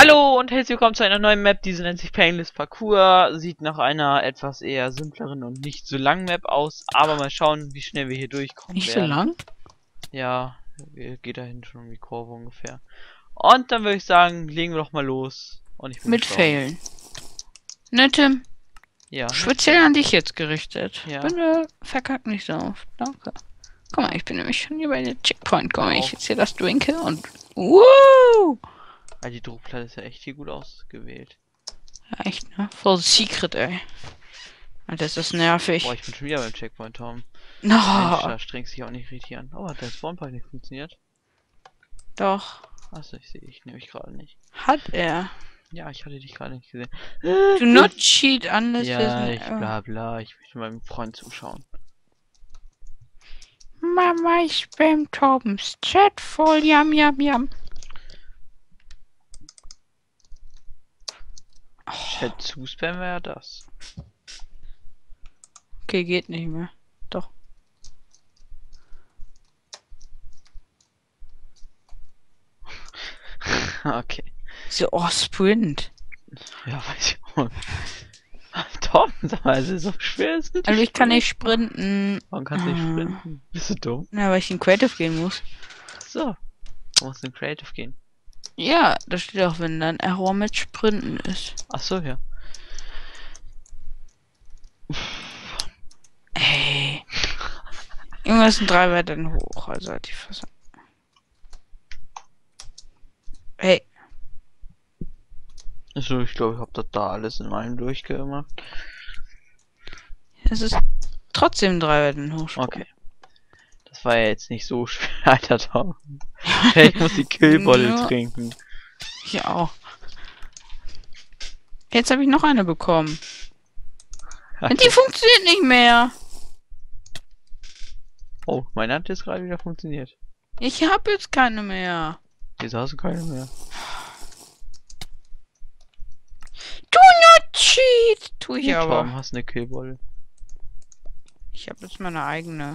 Hallo und herzlich willkommen zu einer neuen Map, diese nennt sich Painless Parkour, sieht nach einer etwas eher simpleren und nicht so langen Map aus, aber mal schauen, wie schnell wir hier durchkommen Nicht so werden. lang? Ja, geht dahin schon um die Kurve ungefähr. Und dann würde ich sagen, legen wir doch mal los und ich bin Mit gestorben. Failen. Ne, Tim? Ja, Speziell an dich jetzt gerichtet. Ja. Bitte verkack nicht so oft. Danke. Guck mal, ich bin nämlich schon hier bei der Checkpoint. Guck mal, ich jetzt hier das Drinke und... Woo! Die Druckplatte ist ja echt hier gut ausgewählt. Ja, echt, ne? Voll Secret, ey. Alter, ist das nervig. Boah, ich bin schon wieder beim Checkpoint, Tom. No. Mensch, da strengt sich auch nicht richtig an. Oh, hat der Spawnpunkt nicht funktioniert? Doch. Achso, ich sehe ich nämlich gerade nicht. Hat er. Ja, ich hatte dich gerade nicht gesehen. Do not cheat unless Ja, there's ich bla bla, ich möchte meinem Freund zuschauen. Mama, ich spam Torbens Chat voll. Yam, yam, yam. Chat zuspammen wäre das. Okay, geht nicht mehr. Doch. Okay. So, oh, Sprint. Ja, weiß ich auch. Tom, sag mal, es ist so schwer. Also ich kann nicht sprinten. Warum kannst du nicht sprinten? Bist du dumm? Na, weil ich in Creative gehen muss. So. Du musst in Creative gehen. Ja, da steht auch, wenn dann Error mit Sprinten ist. Ach so, ja. Hey. Irgendwas sind 3 Weiter hoch, also halt die Fassung. Hey. Also, ich glaube, ich habe das da alles in meinem durchgemacht. Es ist trotzdem 3 Weiter hoch. Okay. Das war ja jetzt nicht so schwer, Alter Tom. Ich muss die Killbolle trinken. Ich auch. Jetzt habe ich noch eine bekommen. Okay. Die funktioniert nicht mehr. Oh, meine hat jetzt gerade wieder funktioniert. Ich habe jetzt keine mehr. Wieso hast du keine mehr? Do not cheat. Tu ich aber. Warum hast du eine Killbolle? Ich habe jetzt meine eigene.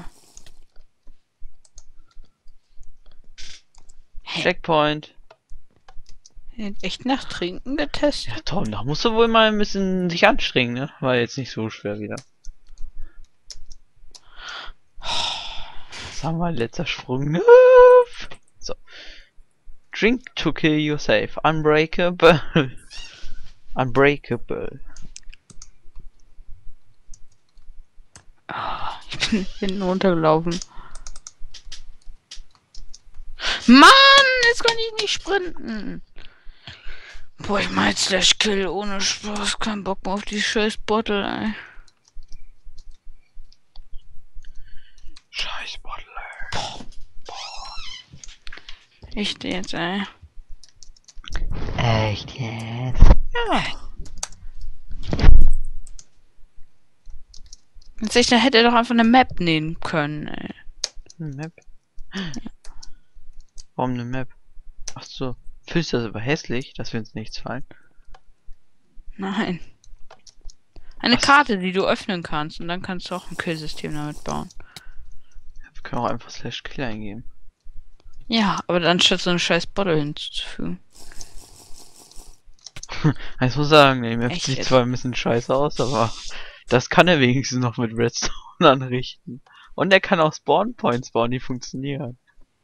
Hey. Checkpoint. Echt nach Trinken getestet? Ja, Tom, da musst du wohl mal ein bisschen sich anstrengen, ne? War jetzt nicht so schwer wieder. Sagen wir, letzter Sprung. So. Drink to kill yourself. Unbreakable. Unbreakable. Oh, ich bin hinten runtergelaufen. Mann, jetzt kann ich nicht sprinten. Boah, ich mach jetzt Slash Kill ohne Spaß. Kein Bock mehr auf die scheiß Bottle, ey. Scheiß Bottle. Echt jetzt, ey. Echt jetzt? Ja. Jetzt hätte er doch einfach eine Map nehmen können, ey. Eine Map? Warum eine Map? Ach so. Findest du das aber hässlich, dass wir uns nichts fallen? Nein. Eine Karte, die du öffnen kannst und dann kannst du auch ein Killsystem damit bauen. Ja, wir können auch einfach Slash Kill eingeben. Ja, aber dann statt so eine scheiß Bottle hinzuzufügen. Ich muss sagen, die Map Echt sieht jetzt? zwar ein bisschen scheiße aus, aber das kann er wenigstens noch mit Redstone anrichten. Und er kann auch Spawn Points bauen, die funktionieren.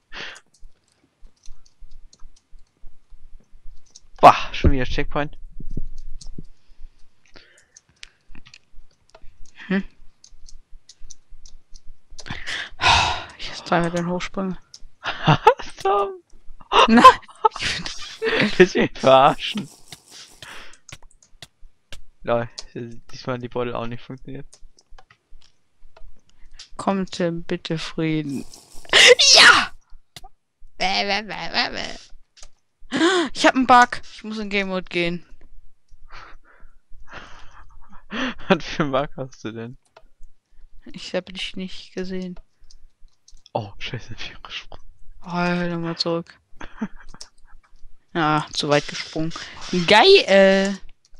Boah, schon wieder Checkpoint. Ich jetzt 3 Meter hochspringen. Tom, Nein. willst du mich verarschen? Lol, diesmal hat die Bottle auch nicht funktioniert. Kommt bitte Frieden. Ja! Ich hab einen Bug. Ich muss in Game Mode gehen. Was für einen Bug hast du denn? Ich habe dich nicht gesehen. Oh, scheiße, viel gesprungen. Oh, hör mal zurück. Ja, zu weit gesprungen. Geil.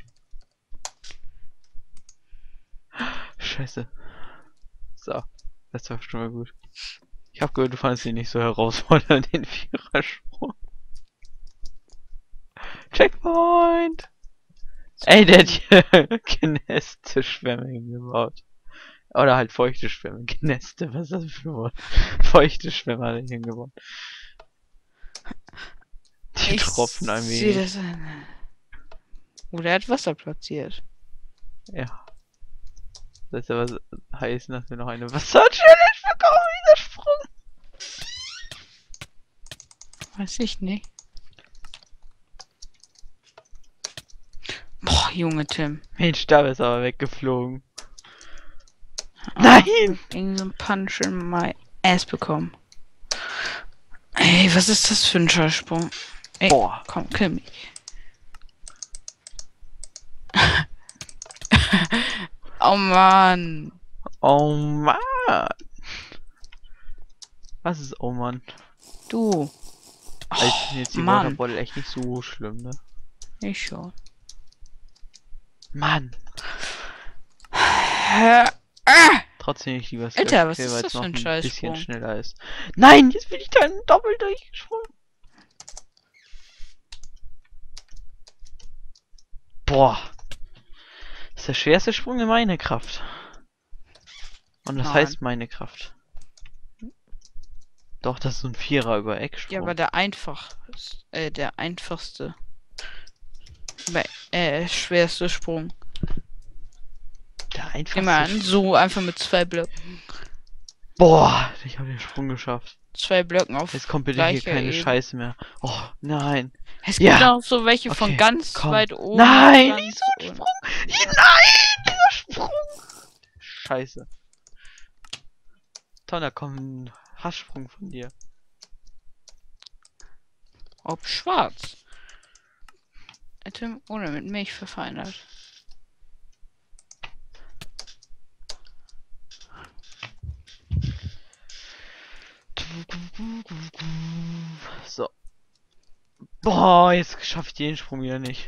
Scheiße. So, das war schon mal gut. Ich hab gehört, du fandest ihn nicht so herausfordernd, den Vierersprung. Check Checkpoint! Ey, der hat hier genäste Schwämme hingebaut. Oder halt feuchte Schwämme. Genäste, was ist das für ein Wort? Feuchte Schwämme hat er hingebaut. Die tropfen ein sehe wenig. das an. Oder er hat Wasser platziert. Ja. Das aber heißen, dass wir noch eine Wasser-Challenge bekommen, dieser Sprung. Weiß ich nicht. Boah, Junge Tim. Mensch, da ist aber weggeflogen. Ah, Nein! Irgend so ein Punch in my ass bekommen. Ey, was ist das für ein Schallsprung? Ey, Boah. komm, kill mich. Oh Mann. Oh Mann! Was ist oh Mann? Du. Also, ich finde jetzt die Mann. Waterbottle echt nicht so schlimm, ne? Ich schon. Mann! Trotzdem nicht lieber Alter, was Slash, ist weil das es für noch ein ein bisschen Scheißsprung? schneller ist. Nein, jetzt bin ich da doppelt durchgesprungen. Boah. Das ist der schwerste Sprung in meine Kraft. Und das Nein. heißt meine Kraft. Doch, das ist so ein Vierer über Ecksprung. Ja, aber der einfachste. Schwerste Sprung. der einfachste Immer an, Sprung. so einfach mit 2 Blöcken. Boah, ich habe den Sprung geschafft. 2 Blöcken auf Jetzt kommt bitte hier gleicher keine Ebene. Scheiße mehr. Oh, nein. Es gibt Ja. auch so welche von Okay, ganz komm. weit oben. Nein, ganz nicht so ein unten. Sprung. Nein, dieser Sprung. Scheiße. Tom, da kommt ein Hasssprung von dir. Ob schwarz. Tim ohne mit Milch verfeinert. So. Boah, jetzt schaffe ich den Sprung wieder nicht.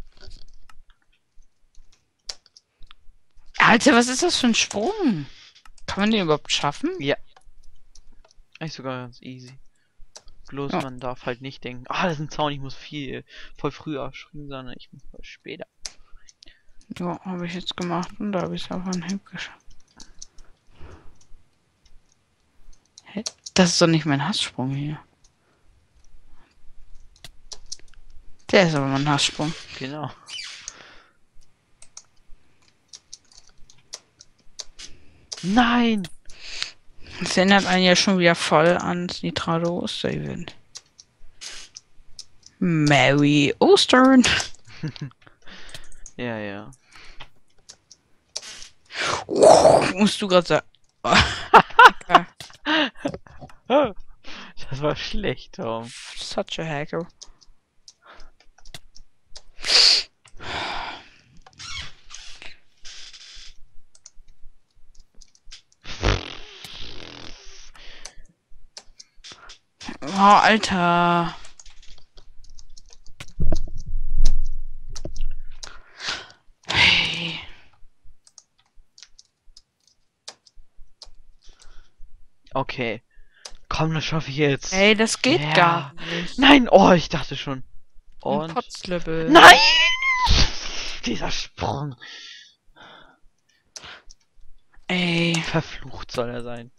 Alter, was ist das für ein Sprung? Kann man den überhaupt schaffen? Ja. Eigentlich sogar ganz easy. Bloß Ja. man darf halt nicht denken, ah, das ist ein Zaun, ich muss voll früher springen, sondern ich muss voll später. Ja, habe ich jetzt gemacht und da habe ich es auf einen Hip geschafft. Hä? Das ist doch nicht mein Hasssprung hier. Der ist aber mein Hasssprung. Genau. Nein! Das erinnert einen ja schon wieder voll ans Nitrado Oster-Event. Merry Ostern! Ja, ja. Musst du gerade sagen. Das war schlecht, Tom. Such a hacker. Oh, Alter. Hey. Okay. Komm, das schaffe ich jetzt. Ey, das geht Ja. gar nicht. Nein, oh, ich dachte schon. Ein Und. Potzlöffel. Nein! Dieser Sprung. Ey. Verflucht soll er sein.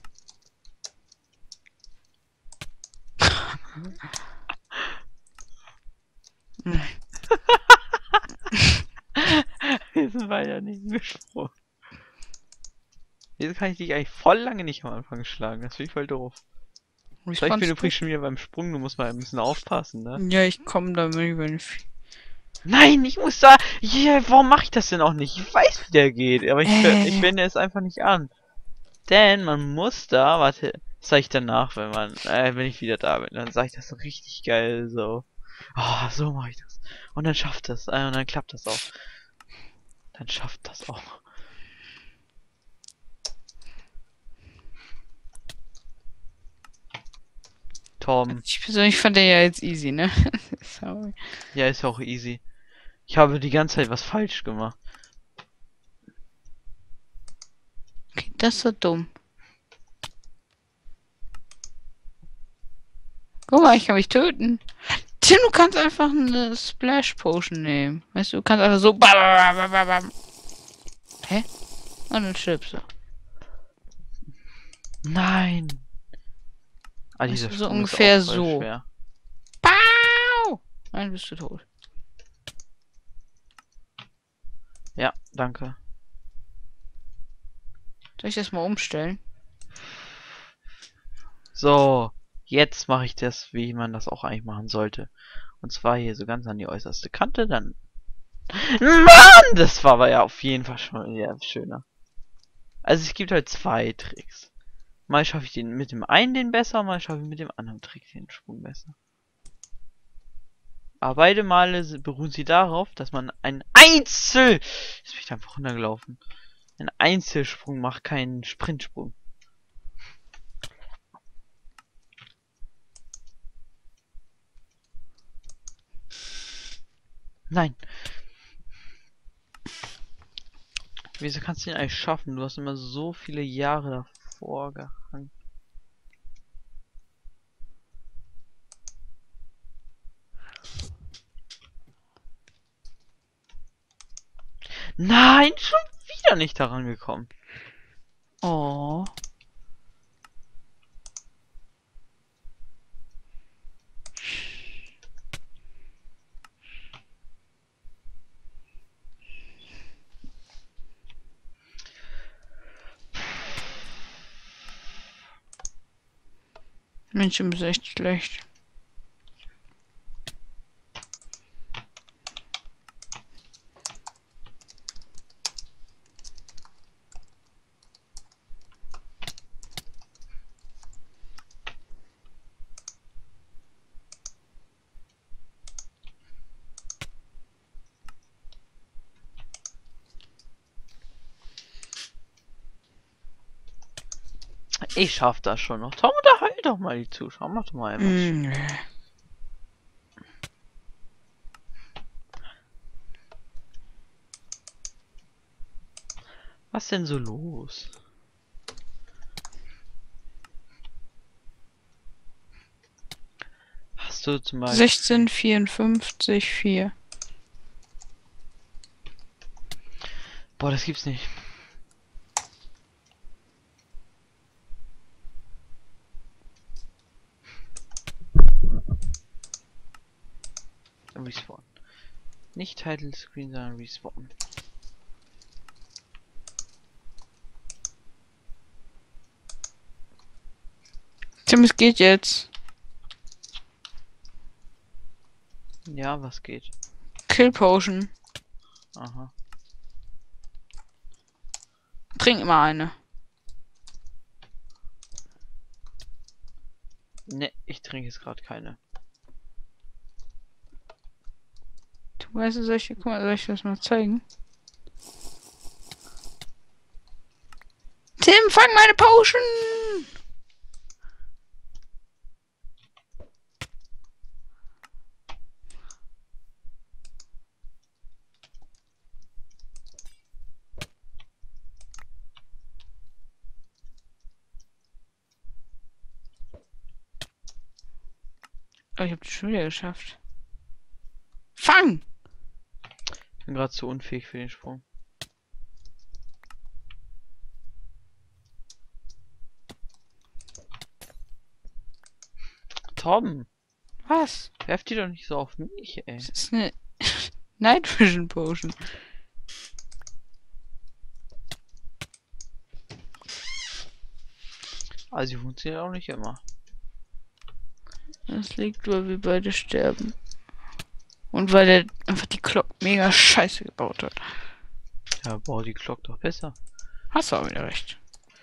Wir sind weiter nicht gesprungen. Jetzt kann ich dich eigentlich voll lange nicht am Anfang schlagen. Das finde ich voll doof. So, ich bin übrigens schon wieder beim Sprung. Du musst mal ein bisschen aufpassen, ne? Ja, ich komme da mit über den Nein, ich muss da. Yeah, warum mache ich das denn auch nicht? Ich weiß, wie der geht, aber ich wende es einfach nicht an. Denn man muss da, warte, das sage ich danach, wenn ich wieder da bin, dann sage ich das so richtig geil, so. Oh, so mache ich das. Und dann schafft das, und dann klappt das auch. Dann schafft das auch. Tom. Ich persönlich fand den ja jetzt easy, ne? Sorry. Ja, ist ja auch easy. Ich habe die ganze Zeit was falsch gemacht. Okay, das ist so dumm. Guck mal, ich kann mich töten. Tim, du kannst einfach eine Splash Potion nehmen. Weißt du, du kannst einfach so. Bam, bam, bam, bam. Hä? Und dann stirbst du. Nein! Ah, Weißt dieser du, so Sprung ist ungefähr auch voll so. schwer. Pow! Nein, bist du tot. Ja, danke. Soll ich das mal umstellen? So, jetzt mache ich das, wie man das auch eigentlich machen sollte. Und zwar hier so ganz an die äußerste Kante, dann... Mann! Das war aber ja auf jeden Fall schon ja, schöner. Also es gibt halt zwei Tricks. Mal schaffe ich den mit dem einen den besser, mal schaffe ich mit dem anderen Trick den Sprung besser. Aber beide Male beruhen sie darauf, dass man einen Jetzt bin ich einfach runtergelaufen. Einen Einzelsprung macht, keinen Sprintsprung. Nein. Wieso kannst du den eigentlich schaffen? Du hast immer so viele Jahre davor gehangen. Nein, schon wieder nicht daran gekommen. Oh. Mensch, du bist echt schlecht. Ich schaff das schon noch. Tom, unterhalt doch mal die Zuschauer. Mach doch mal einmal. Was denn so los? Hast du zum Beispiel... 1654, 4. Boah, das gibt's nicht. Respawn. Nicht Title Screen, sondern Respawn. Tim, es geht jetzt. Ja, was geht? Kill Potion. Aha. Trink immer eine. Ne, ich trinke jetzt gerade keine. Du weißt, guck mal, soll ich das mal zeigen? Tim, fang meine Potion! Oh, ich hab das schon wieder geschafft. Fang! Ich bin gerade zu unfähig für den Sprung. Tom! Was? Werf die doch nicht so auf mich, ey. Das ist eine Night Vision Potion. Also, sie funktioniert auch nicht immer. Das liegt, weil wir beide sterben. Und weil der einfach die Glock mega scheiße gebaut hat. Ja, bau die Glock doch besser. Hast du auch wieder recht.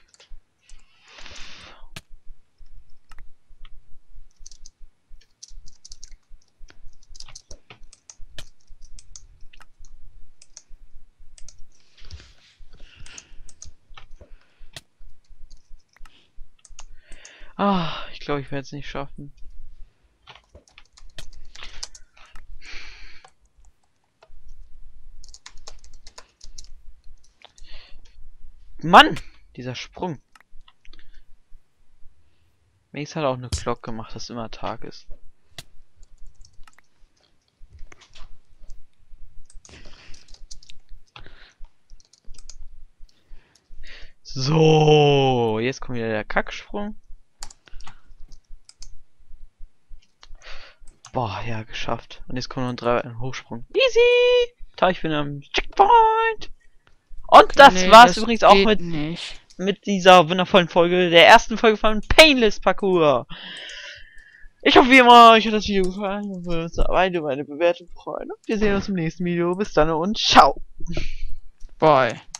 Ah, ich glaube, ich werde es nicht schaffen. Mann! Dieser Sprung. Mace hat auch eine Glock gemacht, dass immer Tag ist. So, jetzt kommt wieder der Kacksprung. Boah, ja, geschafft. Und jetzt kommt noch ein Hochsprung. Easy! Da, ich bin am Checkpoint. Und das Nee, war's das übrigens auch geht nicht. mit dieser wundervollen Folge, der ersten Folge von Painless Parkour. Ich hoffe wie immer, euch hat das Video gefallen. Wir würden uns beide über eine Bewertung freuen. Wir sehen uns im nächsten Video. Bis dann und ciao! Bye.